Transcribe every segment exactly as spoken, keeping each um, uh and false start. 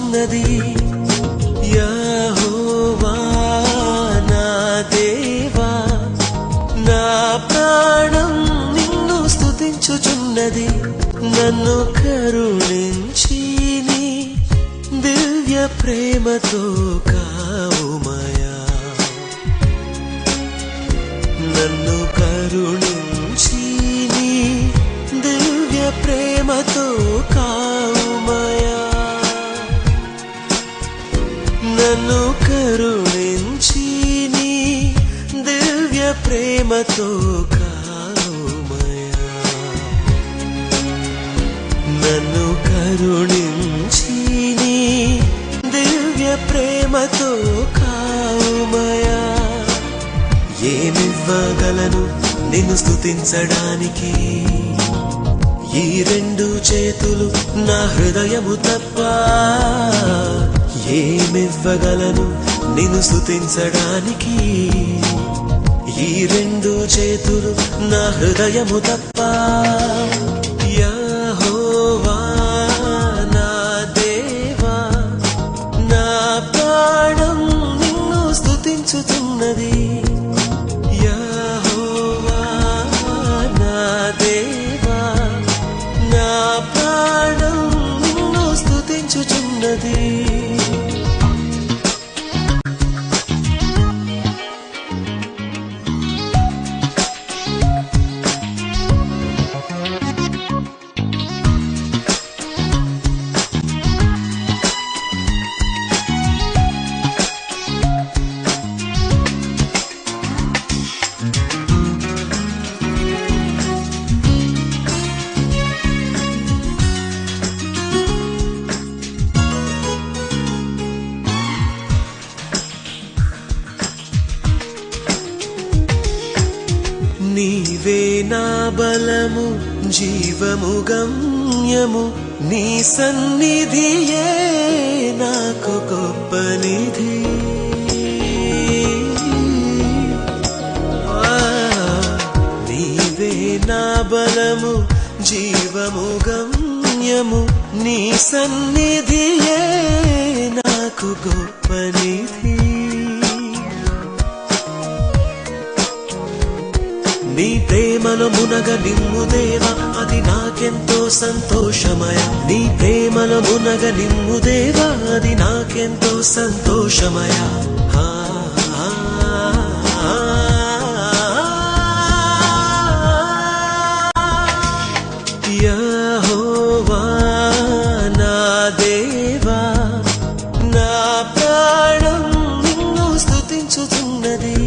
స్తుతించుచున్నది. యెహోవా నా దేవా, నా ప్రాణం నిన్ను స్తుతించుచున్నది. నన్ను కరుణించి నీ దివ్య ప్రేమతో కావుమయా. నన్ను కరుణించి నీ దివ్య ప్రేమతో కావుమయా. నన్ను కరుణించి నీ దివ్య ప్రేమతో కావుమయా. నన్ను కరుణించి నీ దివ్య ప్రేమతో కావుమయా. ఏమివ్వగలను నిన్ను స్తుతించడానికి? ఈ రెండు చేతులు నా హృదయము తప్ప. ఏమివ్వగలను నిన్ను స్తుతించడానికి? ఈ రెండు చేతులు నా హృదయము తప్ప. యెహోవా నా దేవా, నా ప్రాణం నిన్ను స్తుతించుచున్నది. యెహోవా నా దేవా, నా ప్రాణం నిన్ను స్తుతించుచున్నది. నీవే నా బలము, జీవము, గమ్యము. నీ సన్నిధియే నాకు గొప్ప నిధి. నీవే నా బలము, జీవము, గమ్యము. నీ సన్నిధియే నాకు గొప్ప నిధి. నీ ప్రేమలో మునగ నిమ్ము దేవా, అది నాకెంతో సంతోషమయ. నీ ప్రేమలో మునగ నిమ్ము దేవా, అది నాకెంతో సంతోషమయ. యెహోవా నా దేవా, నా ప్రాణం నిన్ను స్తుతించుచున్నది.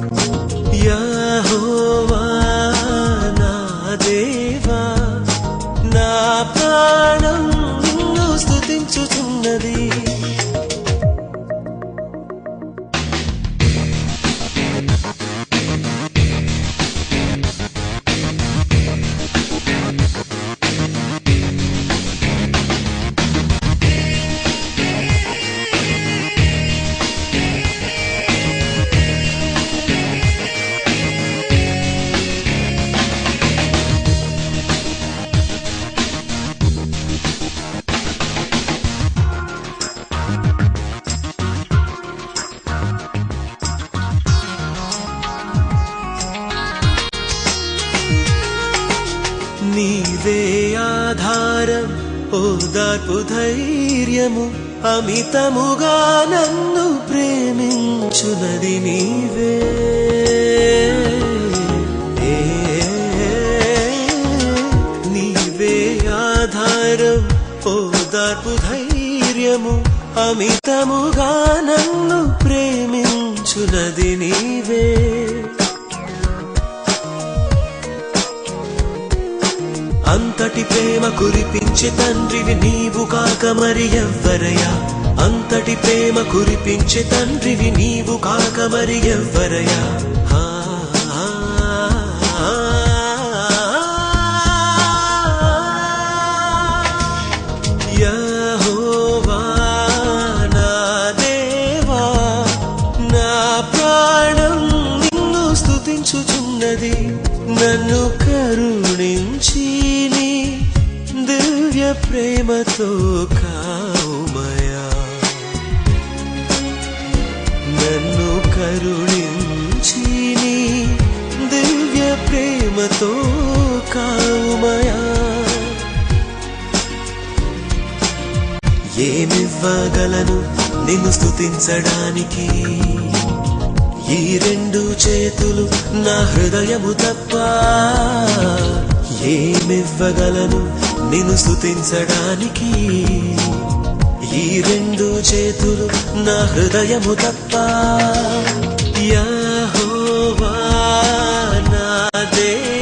యెహోవా నా దేవా, నా ప్రాణం నిన్ను స్తుతించుచున్నది. నీవే ఆధారం, ఓదార్పు, ధైర్యము. అమితముగా నన్ను ప్రేమించునది నీవే. నీవే ఆధారం, ఓదార్పు, ధైర్యము. అమితముగా నన్ను ప్రేమించునది నీవే. అంతటి ప్రేమ కురిపించే తండ్రివి నీవు కాక మరి ఎవ్వరయ్యా. అంతటి ప్రేమ కురిపించే తండ్రివి నీవు కాక మరి ఎవ్వరయ్యా. యెహోవా నా దేవా, నా ప్రాణం నిన్ను స్తుతించుచున్నది. నన్ను కరుణించి నీ దివ్య ప్రేమతో కావుమయా. కరుణించి నీ దివ్య ప్రేమతో కావుమయా. ఏమివ్వగలను నిన్ను స్తుతించడానికి, ఈ రెండు చేతులు నా హృదయము తప్ప. ఏమివ్వగలను నిన్ను స్తుతించడానికి, ఈ రెండు చేతులు నా హృదయము తప్ప. యెహోవా నా దేవా